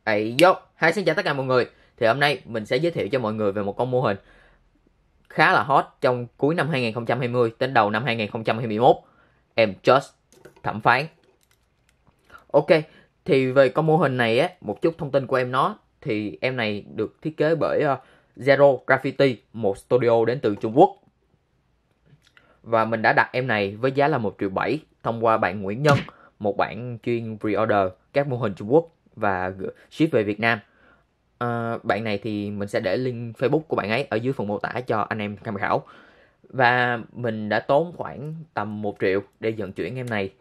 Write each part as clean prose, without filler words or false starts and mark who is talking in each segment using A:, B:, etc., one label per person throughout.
A: Hi, xin chào tất cả mọi người. Thì hôm nay mình sẽ giới thiệu cho mọi người về một con mô hình khá là hot trong cuối năm 2020 đến đầu năm 2021. Em Just thẩm phán. Ok, thì về con mô hình này á, một chút thông tin của em nó. Thì em này được thiết kế bởi Zero Graffiti, một studio đến từ Trung Quốc. Và mình đã đặt em này với giá là 1,7 triệu thông qua bạn Nguyễn Nhân, một bạn chuyên pre-order các mô hình Trung Quốc và ship về Việt Nam. Bạn này thì mình sẽ để link Facebook của bạn ấy ở dưới phần mô tả cho anh em tham khảo. Và mình đã tốn khoảng tầm 1 triệu để vận chuyển em này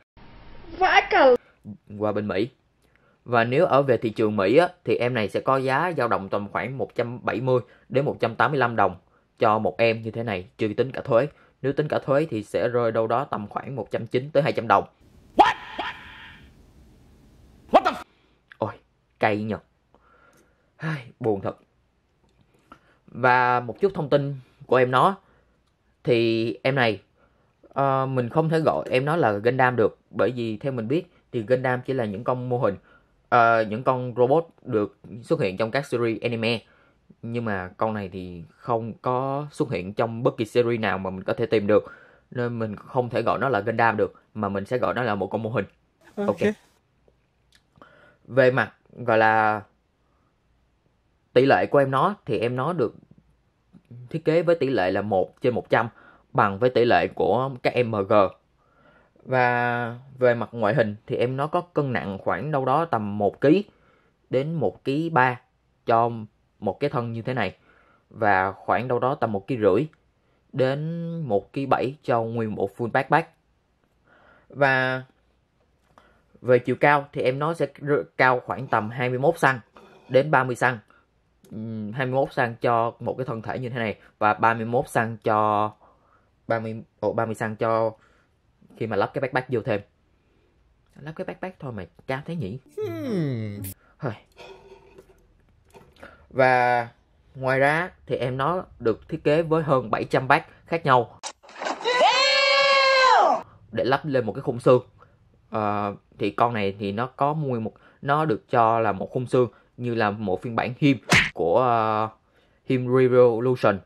A: qua bên Mỹ. Và nếu ở về thị trường Mỹ á, thì em này sẽ có giá dao động tầm khoảng 170 đến 185 đồng cho một em như thế này, chưa tính cả thuế. Nếu tính cả thuế thì sẽ rơi đâu đó tầm khoảng 190 tới 200 đồng. Ôi, cay nhờ. Buồn thật. Và một chút thông tin của em nó. Thì em này mình không thể gọi em nó là Gundam được. Bởi vì theo mình biết thì Gundam chỉ là những con mô hình, những con robot được xuất hiện trong các series anime. Nhưng mà con này thì không có xuất hiện trong bất kỳ series nào mà mình có thể tìm được. Nên mình không thể gọi nó là Gundam được, mà mình sẽ gọi nó là một con mô hình. Ok. Về mặt gọi là tỷ lệ của em nó thì em nó được thiết kế với tỷ lệ là 1/100, bằng với tỷ lệ của các MG. Và về mặt ngoại hình thì em nó có cân nặng khoảng đâu đó tầm 1 kg đến 1,3 kg cho một cái thân như thế này. Và khoảng đâu đó tầm 1,5 kg đến 1,7 kg cho nguyên một full backpack. Và về chiều cao thì em nó sẽ cao khoảng tầm 21 cm đến 30 cm. 21 cm cho một cái thân thể như thế này và 31 cm cho 30 cm cho khi mà lắp cái backpack vô thêm. Lắp cái backpack thôi mà cao thế nhỉ. Và ngoài ra thì em nó được thiết kế với hơn 700 bát khác nhau để lắp lên một cái khung xương. Thì con này thì nó có nó được cho là một khung xương như là một phiên bản Him của Him Revolution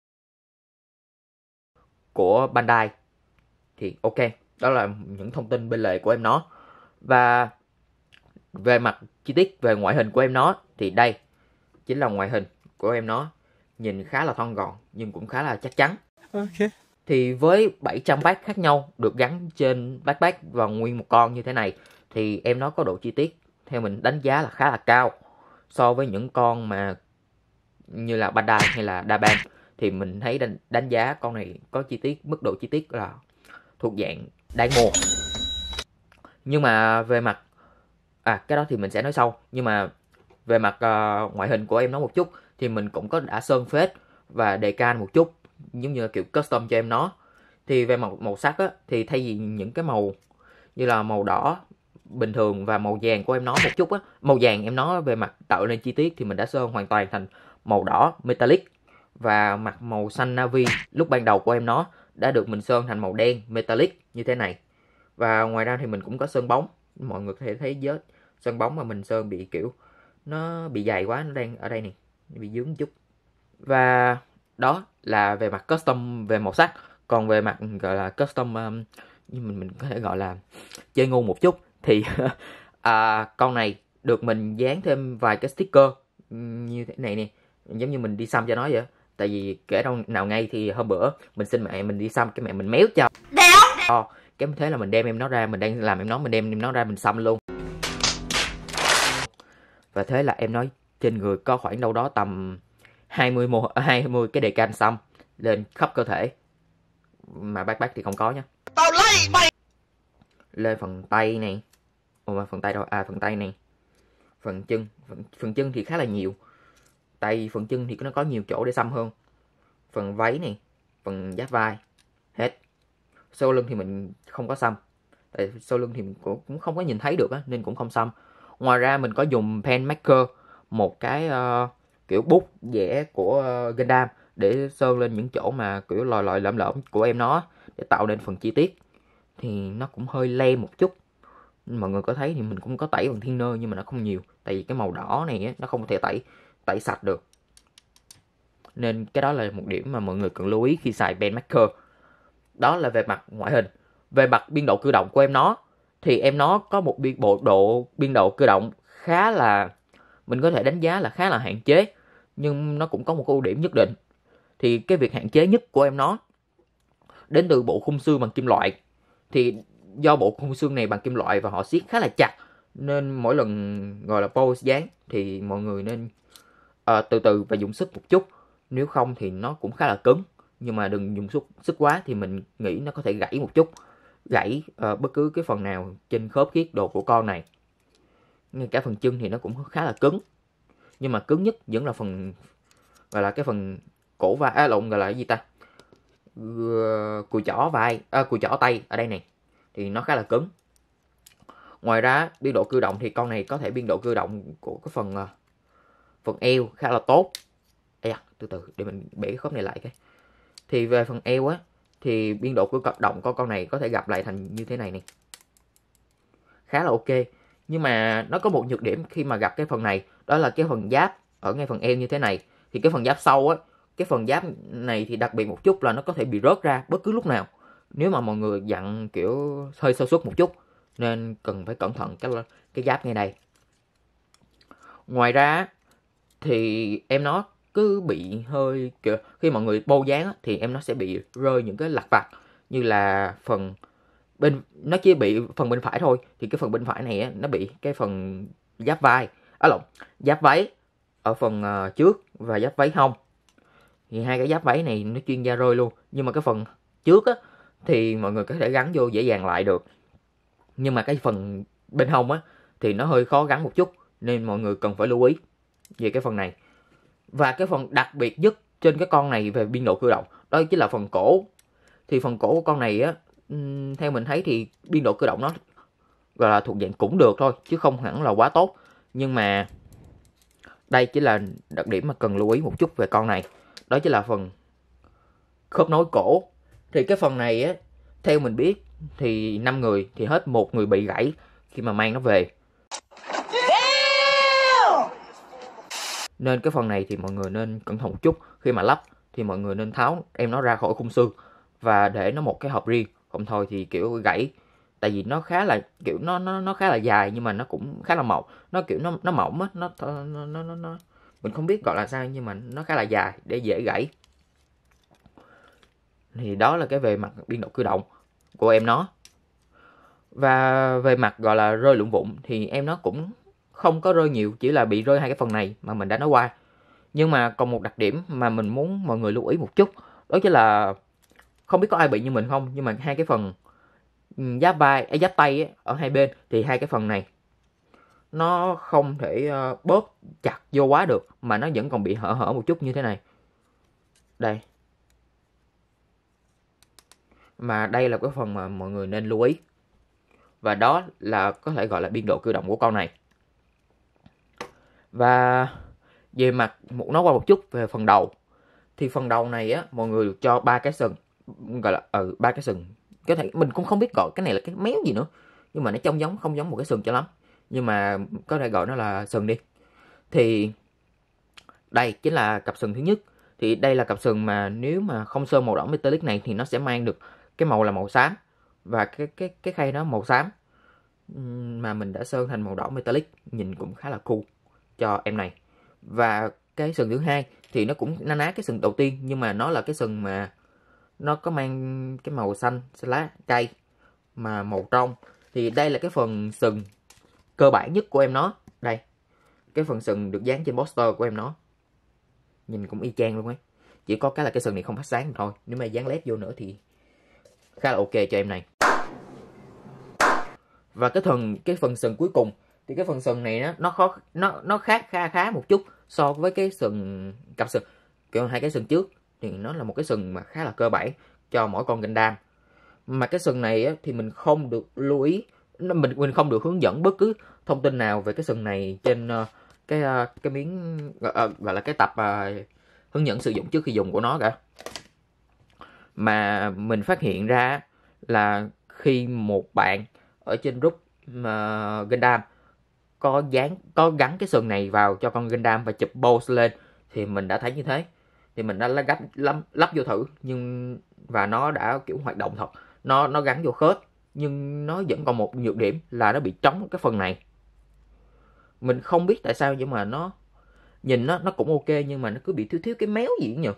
A: của Bandai. Thì ok, đó là những thông tin bên lề của em nó. Và về mặt chi tiết về ngoại hình của em nó thì đây chính là ngoại hình của em nó, nhìn khá là thon gọn nhưng cũng khá là chắc chắn. Thì với 700 bát khác nhau được gắn trên backpack và nguyên một con như thế này thì em nó có độ chi tiết theo mình đánh giá là khá là cao so với những con mà như là Bandai hay là Daban. Thì mình thấy đánh giá con này có chi tiết, mức độ chi tiết là thuộc dạng đáng mua. Nhưng mà về mặt cái đó thì mình sẽ nói sau. Nhưng mà về mặt ngoại hình của em nó một chút thì mình cũng có đã sơn phết và đề can một chút, giống như là kiểu custom cho em nó. Thì về màu sắc á, thì thay vì những cái màu như là màu đỏ bình thường và màu vàng của em nó một chút á, màu vàng em nó về mặt tạo nên chi tiết thì mình đã sơn hoàn toàn thành màu đỏ metallic. Và mặt màu xanh navy lúc ban đầu của em nó đã được mình sơn thành màu đen metallic như thế này. Và ngoài ra thì mình cũng có sơn bóng. Mọi người có thể thấy vết sơn bóng mà mình sơn bị kiểu nó bị dày quá, nó đang ở đây nè, bị dướng chút. Và đó là về mặt custom về màu sắc. Còn về mặt gọi là custom như mình có thể gọi là chơi ngu một chút thì con này được mình dán thêm vài cái sticker như thế này nè, giống như mình đi xăm cho nó vậy. Tại vì kể đâu nào ngay thì hôm bữa mình xin mẹ mình đi xăm, cái mẹ mình méo cho cái thế là mình đem em nó ra, mình đang làm em nó, mình đem em nó ra mình xăm luôn. Và thế là em nói trên người có khoảng đâu đó tầm 20 cái đề can xăm lên khắp cơ thể. Mà backpack thì không có nhá. Tao lấy mày. Lên phần tay này. Phần tay đâu? Phần tay này. Phần chân. Phần chân thì khá là nhiều. Phần chân thì nó có nhiều chỗ để xăm hơn. Phần váy này. Phần giáp vai. Hết. Sau lưng thì mình không có xăm. Tại sau lưng thì mình cũng không có nhìn thấy được á, nên cũng không xăm. Ngoài ra mình có dùng pen marker, một cái kiểu bút vẽ của Gundam để sơn lên những chỗ mà kiểu lòi lõm của em nó để tạo nên phần chi tiết. Thì nó cũng hơi lem một chút. Mọi người có thấy thì mình cũng có tẩy bằng thinner nhưng mà nó không nhiều, tại vì cái màu đỏ này á, nó không thể tẩy sạch được. Nên cái đó là một điểm mà mọi người cần lưu ý khi xài pen marker. Đó là về mặt ngoại hình. Về mặt biên độ cử động của em nó thì em nó có một biên độ cử động khá là, mình có thể đánh giá là khá là hạn chế, nhưng nó cũng có một ưu điểm nhất định. Thì cái việc hạn chế nhất của em nó đến từ bộ khung xương bằng kim loại. Thì do bộ khung xương này bằng kim loại và họ siết khá là chặt, nên mỗi lần gọi là pose dáng thì mọi người nên từ từ và dùng sức một chút. Nếu không thì nó cũng khá là cứng, nhưng mà đừng dùng sức quá thì mình nghĩ nó có thể gãy một chút, gãy bất cứ cái phần nào trên khớp khiết đồ của con này. Ngay cả phần chân thì nó cũng khá là cứng, nhưng mà cứng nhất vẫn là phần gọi là cái phần cổ vai, gọi là cái gì ta, cùi chỏ vai, cùi chỏ tay ở đây này thì nó khá là cứng. Ngoài ra biên độ cử động thì con này có thể biên độ cử động của cái phần eo khá là tốt. Từ từ để mình bẻ cái khớp này lại cái. Thì về phần eo á thì biên độ cử động của con này có thể gặp lại thành như thế này nè, khá là ok. Nhưng mà nó có một nhược điểm khi mà gặp cái phần này, đó là cái phần giáp ở ngay phần eo như thế này. Thì cái phần giáp sau á, cái phần giáp này thì đặc biệt một chút là nó có thể bị rớt ra bất cứ lúc nào, nếu mà mọi người dặn kiểu hơi sơ suất một chút, nên cần phải cẩn thận cái giáp ngay đây. Ngoài ra thì em nó cứ bị hơi kiểu khi mọi người bô dáng thì em nó sẽ bị rơi những cái lặt vặt, như là phần bên, nó chỉ bị phần bên phải thôi. Thì cái phần bên phải này á, nó bị cái phần giáp vai, giáp váy ở phần trước và giáp váy hông. Thì hai cái giáp váy này nó chuyên gia rơi luôn, nhưng mà cái phần trước á thì mọi người có thể gắn vô dễ dàng lại được, nhưng mà cái phần bên hông á thì nó hơi khó gắn một chút, nên mọi người cần phải lưu ý về cái phần này. Và cái phần đặc biệt nhất trên cái con này về biên độ cử động đó chính là phần cổ. Thì phần cổ của con này á, theo mình thấy thì biên độ cử động nó gọi là thuộc dạng cũng được thôi, chứ không hẳn là quá tốt. Nhưng mà đây chỉ là đặc điểm mà cần lưu ý một chút về con này, đó chính là phần khớp nối cổ. Thì cái phần này á, theo mình biết thì 5 người thì hết một người bị gãy khi mà mang nó về. Nên cái phần này thì mọi người nên cẩn thận một chút. Khi mà lắp thì mọi người nên tháo em nó ra khỏi khung xương và để nó một cái hộp riêng, không thôi thì kiểu gãy. Tại vì nó khá là kiểu nó khá là dài, nhưng mà nó cũng khá là mỏng. Nó kiểu nó mỏng á, nó mình không biết gọi là sao, nhưng mà nó khá là dài để dễ gãy. Thì đó là cái về mặt biên độ cử động của em nó. Và về mặt gọi là rơi lụng vụng thì em nó cũng không có rơi nhiều, chỉ là bị rơi hai cái phần này mà mình đã nói qua. Nhưng mà còn một đặc điểm mà mình muốn mọi người lưu ý một chút, đó chính là không biết có ai bị như mình không, nhưng mà hai cái phần giáp vai, giáp tay ấy, ở hai bên thì hai cái phần này nó không thể bóp chặt vô quá được, mà nó vẫn còn bị hở một chút như thế này. Đây. Mà đây là cái phần mà mọi người nên lưu ý. Và đó là có thể gọi là biên độ cử động của con này. Và về mặt nói qua một chút về phần đầu. Thì phần đầu này á, mọi người được cho 3 cái sừng, gọi là 3 cái sừng. Có thể mình cũng không biết gọi cái này là cái méo gì nữa, nhưng mà nó không giống một cái sừng cho lắm, nhưng mà có thể gọi nó là sừng đi. Thì đây chính là cặp sừng thứ nhất. Thì đây là cặp sừng mà nếu mà không sơn màu đỏ metallic này thì nó sẽ mang được cái màu là màu xám, và cái khay đó màu xám, mà mình đã sơn thành màu đỏ metallic, nhìn cũng khá là cool cho em này. Và cái sừng thứ hai thì nó cũng na ná cái sừng đầu tiên, nhưng mà nó là cái sừng mà nó có mang cái màu xanh lá cây mà màu trong. Thì đây là cái phần sừng cơ bản nhất của em nó. Đây, cái phần sừng được dán trên poster của em nó, nhìn cũng y chang luôn ấy, chỉ có cái là cái sừng này không phát sáng thôi. Nếu mà dán led vô nữa thì khá là ok cho em này. Và cái phần sừng cuối cùng thì cái phần sừng này nó khác khá một chút so với cái sừng cặp sừng kiểu hai cái sừng trước. Thì nó là một cái sừng mà khá là cơ bản cho mỗi con Gundam. Mà cái sừng này á, thì mình không được lưu ý, mình không được hướng dẫn bất cứ thông tin nào về cái sừng này trên cái miếng gọi là cái tập hướng dẫn sử dụng trước khi dùng của nó cả. Mà mình phát hiện ra là khi một bạn ở trên group Gundam có gắn cái sừng này vào cho con Gundam và chụp pose lên thì mình đã thấy như thế. Thì mình đã lắp vô thử và nó đã kiểu hoạt động thật. Nó gắn vô khớp nhưng nó vẫn còn một nhược điểm là nó bị trống cái phần này. Mình không biết tại sao nhưng mà nó nhìn nó cũng ok nhưng mà nó cứ bị thiếu cái méo gì nhỉ.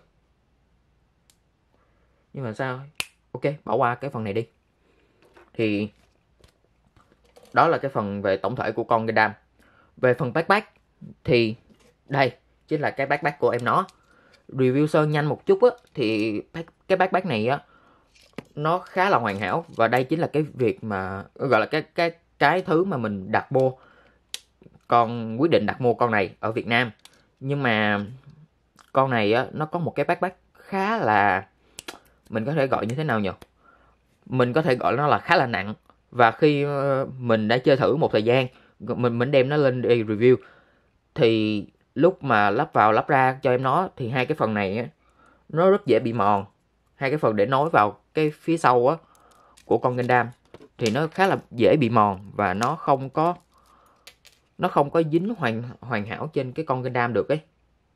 A: Nhưng mà sao? Ok, bỏ qua cái phần này đi. Thì đó là cái phần về tổng thể của con Gundam. Về phần backpack thì đây chính là cái backpack của em nó. Review sơ nhanh một chút á thì cái backpack này á nó khá là hoàn hảo và đây chính là cái việc mà gọi là cái thứ mà mình đặt mua. Quyết định đặt mua con này ở Việt Nam. Nhưng mà con này á nó có một cái backpack khá là, mình có thể gọi như thế nào nhỉ? Mình có thể gọi nó là khá là nặng. Và khi mình đã chơi thử một thời gian, mình đem nó lên để review thì lúc mà lắp vào lắp ra cho em nó thì hai cái phần này á nó rất dễ bị mòn. Hai cái phần để nối vào cái phía sau á của con Gundam thì nó khá là dễ bị mòn và nó không có dính hoàn hảo trên cái con Gundam được ấy.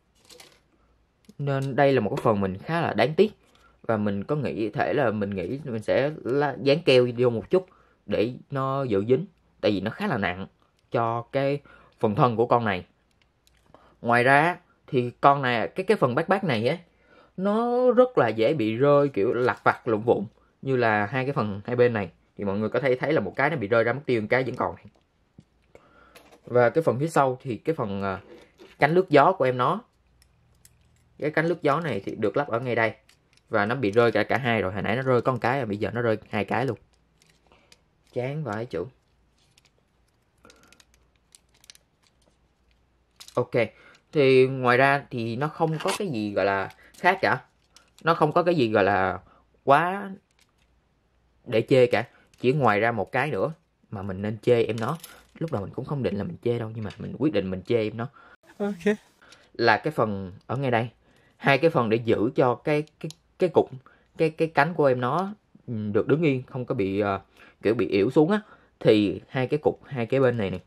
A: Nên đây là một cái phần mình khá là đáng tiếc. Và mình có nghĩ mình sẽ dán keo vô một chút để nó giữ dính. Tại vì nó khá là nặng cho cái phần thân của con này. Ngoài ra thì con này cái phần backpack này á nó rất là dễ bị rơi, kiểu lặt vặt lụng vụn như là hai cái phần hai bên này. Thì mọi người có thể thấy là một cái nó bị rơi ra mất tiêu, một cái vẫn còn này. Và cái phần phía sau thì cái phần cánh lướt gió của em nó, cái cánh lướt gió này thì được lắp ở ngay đây và nó bị rơi cả hai rồi. Hồi nãy nó rơi có một cái, bây giờ nó rơi hai cái luôn. Chán vãi chủ. Ok, thì ngoài ra thì nó không có cái gì gọi là khác cả. Nó không có cái gì gọi là quá để chê cả. Chỉ ngoài ra một cái nữa mà mình nên chê em nó. Lúc đầu mình cũng không định là mình chê đâu, nhưng mà mình quyết định mình chê em nó. Ok. Là cái phần ở ngay đây. Hai cái phần để giữ cho cái cục, cái cánh của em nó được đứng yên, không có bị kiểu bị ỉu xuống á. Thì hai cái cục, hai cái bên này nè,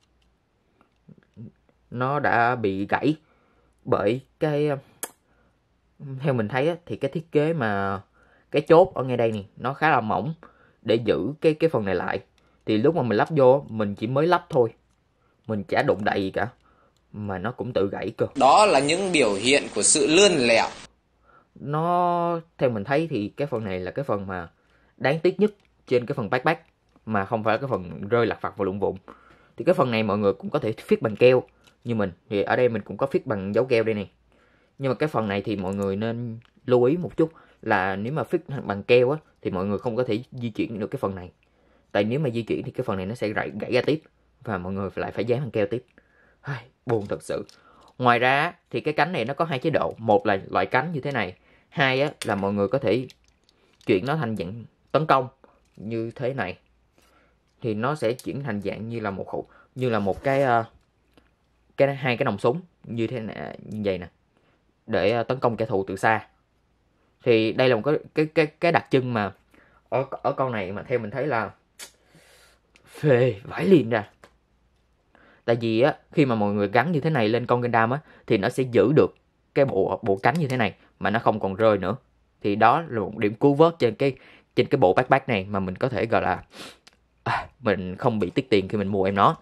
A: nó đã bị gãy bởi cái, theo mình thấy á, thì cái thiết kế mà cái chốt ở ngay đây nè nó khá là mỏng để giữ cái phần này lại. Thì lúc mà mình lắp vô, mình chỉ mới lắp thôi, mình chả đụng đậy gì cả mà nó cũng tự gãy cơ.
B: Đó là những biểu hiện của sự lươn lẹo.
A: Nó theo mình thấy thì cái phần này là cái phần mà đáng tiếc nhất trên cái phần backpack, mà không phải cái phần rơi lặt vặt và lụng vụn. Thì cái phần này mọi người cũng có thể fix bằng keo như mình, thì ở đây mình cũng có fix bằng dấu keo đây này. Nhưng mà cái phần này thì mọi người nên lưu ý một chút là nếu mà fix bằng keo á thì mọi người không có thể di chuyển được cái phần này. Tại nếu mà di chuyển thì cái phần này nó sẽ gãy ra tiếp và mọi người lại phải dán bằng keo tiếp. Buồn thật sự. Ngoài ra thì cái cánh này nó có hai chế độ. Một là loại cánh như thế này. Hai á là mọi người có thể chuyển nó thành dạng tấn công như thế này. Thì nó sẽ chuyển thành dạng như là một cái hai cái nòng súng như thế này, như vậy nè, để tấn công kẻ thù từ xa. Thì đây là một cái đặc trưng mà ở con này mà theo mình thấy là phê vãi liền ra. Tại vì á khi mà mọi người gắn như thế này lên con Gundam á thì nó sẽ giữ được cái bộ cánh như thế này mà nó không còn rơi nữa. Thì đó là một điểm cứu vớt trên cái bộ backpack này mà mình có thể gọi là mình không bị tiếc tiền khi mình mua em nó.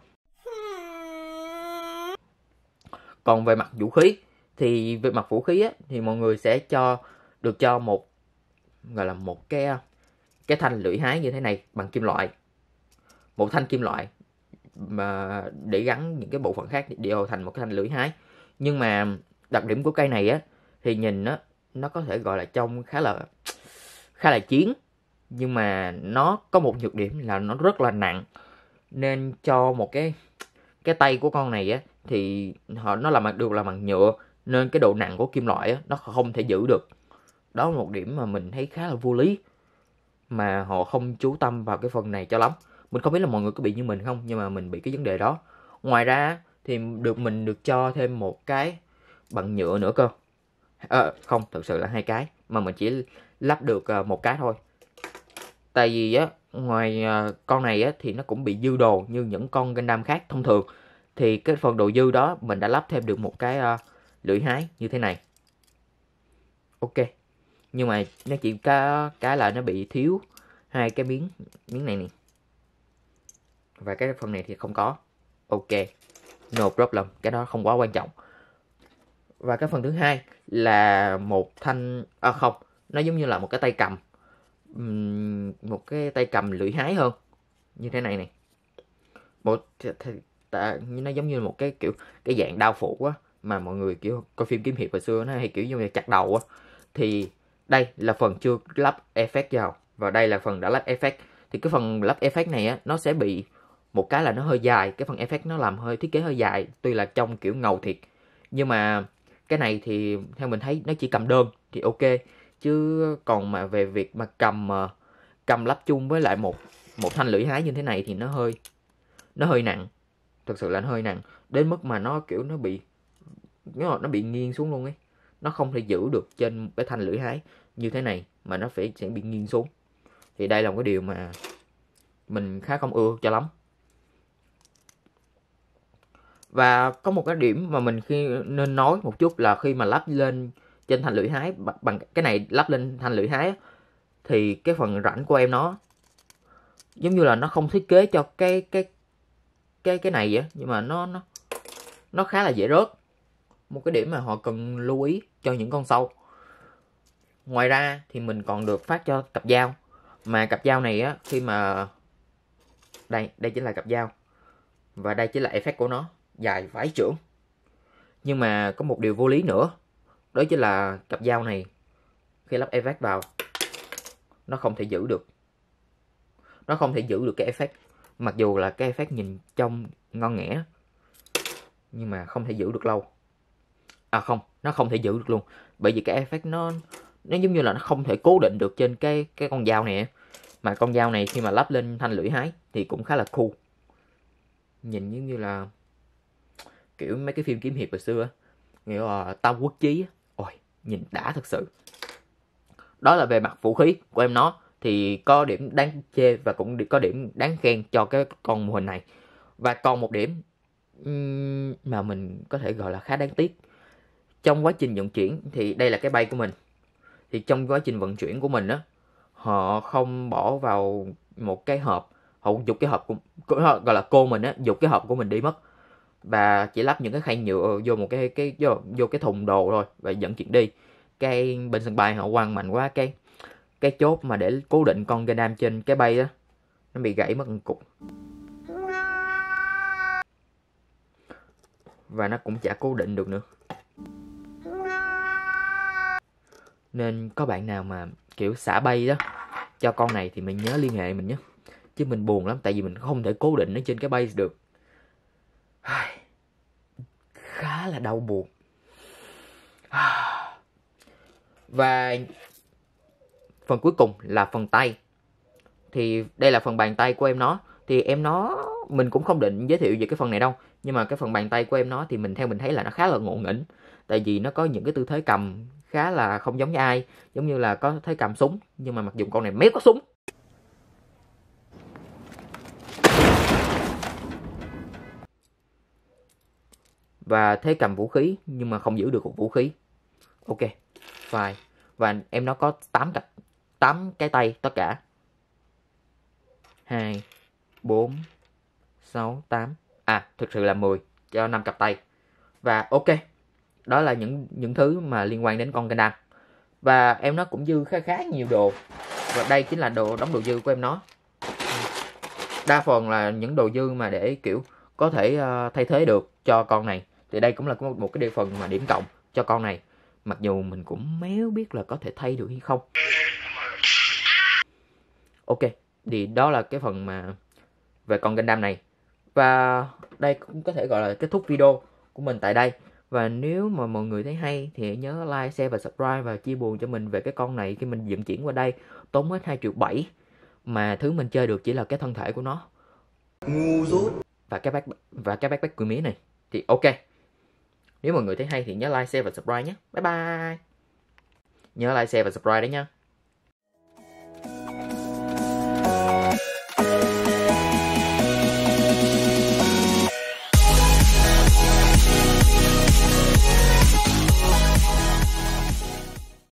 A: Còn về mặt vũ khí thì thì mọi người sẽ được cho một gọi là một cái thanh lưỡi hái như thế này bằng kim loại. Một thanh kim loại mà để gắn những cái bộ phận khác đều thành một cái thanh lưỡi hái. Nhưng mà đặc điểm của cây này á thì nhìn nó có thể gọi là trông khá là chiến, nhưng mà nó có một nhược điểm là nó rất là nặng. Nên cho một cái tay của con này á thì nó làm bằng nhựa, nên cái độ nặng của kim loại á nó không thể giữ được. Đó là một điểm mà mình thấy khá là vô lý, mà họ không chú tâm vào cái phần này cho lắm. Mình không biết là mọi người có bị như mình không, nhưng mà mình bị cái vấn đề đó. Ngoài ra thì mình được cho thêm một cái bằng nhựa nữa cơ. Không, thực sự là hai cái mà mình chỉ lắp được một cái thôi. Tại vì á, ngoài con này á thì nó cũng bị dư đồ như những con Gundam khác thông thường. Thì cái phần đồ dư đó mình đã lắp thêm được một cái lưỡi hái như thế này. Ok. Nhưng mà nó chỉ cái là nó bị thiếu hai cái miếng này nè. Và cái phần này thì không có. Ok. No problem, cái đó không quá quan trọng. Và cái phần thứ hai là một thanh không, nó giống như là một cái tay cầm. Một cái tay cầm lưỡi hái hơn. Như thế này này. Nó giống như một cái kiểu cái dạng đao phủ á, mà mọi người kiểu coi phim kiếm hiệp hồi xưa nó hay kiểu như là chặt đầu á. Thì đây là phần chưa lắp effect vào, và đây là phần đã lắp effect. Thì cái phần lắp effect này á, nó sẽ bị một cái là nó hơi dài. Cái phần effect nó làm hơi thiết kế hơi dài, tuy là trong kiểu ngầu thiệt, nhưng mà cái này thì theo mình thấy nó chỉ cầm đơn thì ok. Chứ còn mà về việc mà cầm lắp chung với lại một thanh lưỡi hái như thế này thì nó hơi nặng. Thực sự là nó hơi nặng đến mức mà nó kiểu nó bị nghiêng xuống luôn ấy. Nó không thể giữ được trên cái thanh lưỡi hái như thế này, mà nó sẽ bị nghiêng xuống. Thì đây là một cái điều mà mình khá không ưa cho lắm. Và có một cái điểm mà mình nên nói một chút là khi mà lắp lên trên thanh lưỡi hái bằng cái này, lắp lên thanh lưỡi hái thì cái phần rãnh của em nó giống như là nó không thiết kế cho cái này vậy, nhưng mà nó khá là dễ rớt. Một cái điểm mà họ cần lưu ý cho những con sâu. Ngoài ra thì mình còn được phát cho cặp dao, mà cặp dao này á, khi mà đây chính là cặp dao, và đây chính là effect của nó, dài vãi chưởng. Nhưng mà có một điều vô lý nữa, đó chính là cặp dao này khi lắp effect vào nó không thể giữ được. Nó không thể giữ được cái effect. Mặc dù là cái effect nhìn trông ngon nghẻ, nhưng mà không thể giữ được lâu. Không, nó không thể giữ được luôn. Bởi vì cái effect nó giống như là nó không thể cố định được trên cái con dao này. Mà con dao này khi mà lắp lên thanh lưỡi hái thì cũng khá là cool. Nhìn giống như là kiểu mấy cái phim kiếm hiệp hồi xưa, nghĩa là Tam Quốc Chí. Ôi, nhìn đã thật sự. Đó là về mặt vũ khí của em nó. Thì có điểm đáng chê và cũng có điểm đáng khen cho cái con mô hình này. Và còn một điểm mà mình có thể gọi là khá đáng tiếc. Trong quá trình vận chuyển thì đây là cái bay của mình. Thì trong quá trình vận chuyển của mình á, họ không bỏ vào một cái hộp. Họ dục cái hộp gọi là cô mình á, dục cái hộp của mình đi mất. Và chỉ lắp những cái khay nhựa vô một vô cái thùng đồ thôi và dẫn chuyện đi. Cái bên sân bay họ quăng mạnh quá, cái chốt mà để cố định con Gundam trên cái bay đó nó bị gãy mất một cục. Và nó cũng chả cố định được nữa. Nên có bạn nào mà kiểu xả bay đó cho con này thì mình nhớ liên hệ mình nhé. Chứ mình buồn lắm, tại vì mình không thể cố định nó trên cái base được. Khá là đau buồn. Và phần cuối cùng là phần tay. Thì đây là phần bàn tay của em nó. Thì em nó mình cũng không định giới thiệu về cái phần này đâu, nhưng mà cái phần bàn tay của em nó thì theo mình thấy là nó khá là ngộ nghĩnh. Tại vì nó có những cái tư thế cầm khá là không giống với ai. Giống như là có thế cầm súng, nhưng mà mặc dù con này méo có súng. Và thế cầm vũ khí nhưng mà không giữ được một vũ khí. Ok, fine. Và em nó có 8 cái tay tất cả. 2, 4, 6, 8. Thực sự là 10 cho 5 cặp tay. Và ok, đó là những thứ mà liên quan đến con Gundam. Và em nó cũng dư khá nhiều đồ. Và đây chính là đống đồ dư của em nó. Đa phần là những đồ dư mà để kiểu có thể thay thế được cho con này. Thì đây cũng là một cái phần mà điểm cộng cho con này. Mặc dù mình cũng méo biết là có thể thay được hay không. Ok, thì đó là cái phần mà về con Gundam này. Và đây cũng có thể gọi là kết thúc video của mình tại đây. Và nếu mà mọi người thấy hay thì hãy nhớ like, share và subscribe và chia buồn cho mình về cái con này. Khi mình vận chuyển qua đây tốn hết 2,7 triệu, mà thứ mình chơi được chỉ là cái thân thể của nó. Ngu dốt. Và cái backpack của mía này. Thì ok. Nếu mọi người thấy hay thì nhớ like, share và subscribe nhé. Bye bye. Nhớ like, share và subscribe đấy nhé.